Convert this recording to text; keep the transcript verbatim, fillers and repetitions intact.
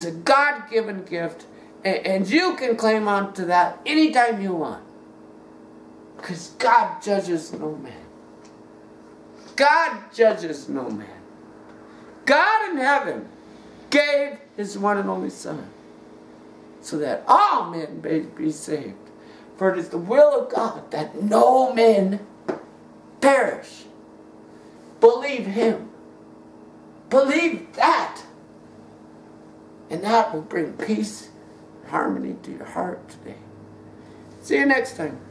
a God-given gift, and, and you can claim on to that anytime you want. Because God judges no man. God judges no man. God in heaven gave his one and only Son so that all men may be saved. For it is the will of God that no man perish. Believe him. Believe that. And that will bring peace and harmony to your heart today. See you next time.